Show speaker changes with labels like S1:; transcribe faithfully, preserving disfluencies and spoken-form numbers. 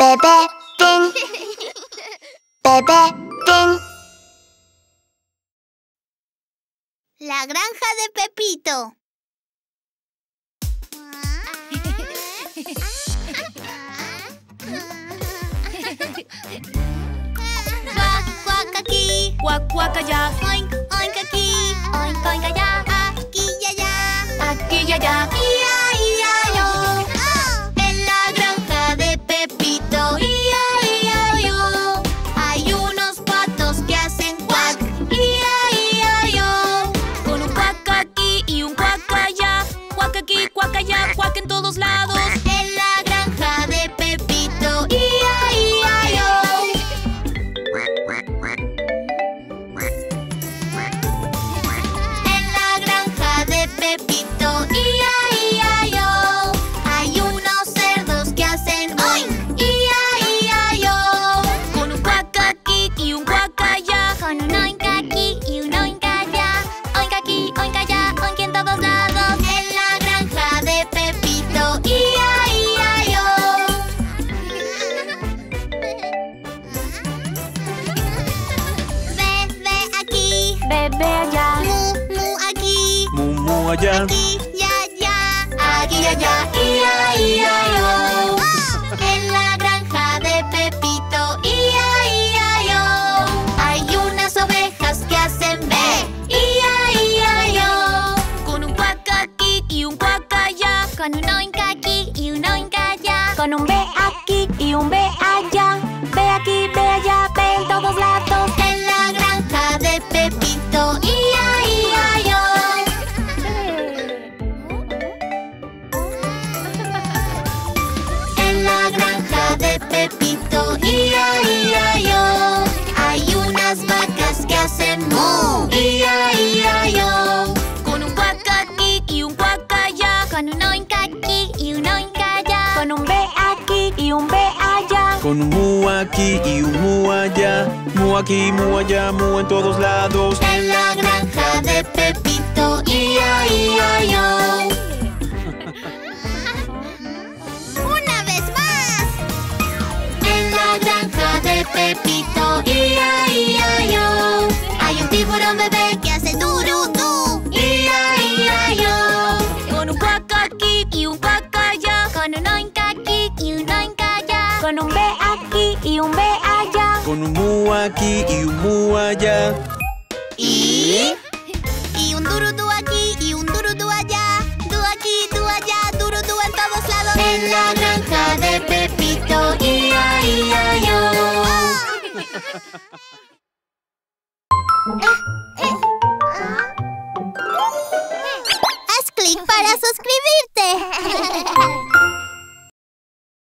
S1: Bebé Pin. Bebé Pin.
S2: La granja de Pepito. Cuac, cuac aquí,
S3: Cuac, cuac allá,
S2: oink, oink aquí,
S3: oink, oink allá,
S2: aquí y allá,
S3: aquí y allá.
S2: ia, ia, yo. En la granja de Pepito, ia, ia, yo. Hay unos patos que hacen cuac, ia, ia, yo.
S3: Con un cuac aquí y un cuac allá. Cuac aquí, cuac allá, cuac en todos lados.
S2: En la granja de Pepito, ia, ia, yo. En la granja de Pepito, ia, ia, yo. Hay unos cerdos que hacen oink, ia, ia, yo.
S3: Con un cuac aquí y un cuac allá.
S2: Con un oink aquí y un oink allá.
S3: Oink aquí, oink allá, oink en todos lados.
S2: En la granja de Pepito, ia, ia, yo. Ve, ve aquí,
S3: Bebé allá,
S2: mu, mu aquí,
S4: Mumu allá.
S2: aquí y allá, aquí y allá, ia, ia, yo. En la granja de Pepito, ia, ia, yo. Hay unas ovejas que hacen ve, ia, ia, yo.
S3: con un cuac aquí y un cuac allá.
S2: Con un oink aquí y un oink allá.
S3: Con un B aquí y un B allá. Ve aquí, ve allá, ve en todos lados.
S2: En la granja de Pepito, ia, ia, yo. En la granja de Pepito, ia, ia, yo. Hay unas vacas que hacen mu, ia, ia, yo.
S3: Con un cuac aquí y un cuac allá.
S2: Con un oink aquí y un oink allá.
S3: Con un B aquí y un B allá.
S4: Con un mu aquí y un mu allá. Mu aquí, mu allá, mu en todos lados.
S2: En la granja de Pepito, ia, ia, yo. ¡Una vez más! En la granja de Pepito, ia, ia, yo. Hay un tiburón bebé que hace durudú, ia, ia, yo.
S3: Con un cuac aquí y un cuac allá.
S2: Con un oink aquí y un oink allá.
S3: Con un B aquí y un B allá.
S4: Con un mu aquí y un mu allá.
S2: Y... Y un durudú aquí y un durudú allá. Du aquí, du allá, durudú en todos lados. En la granja de Pepito, ia, ia, yo. Haz clic para suscribirte.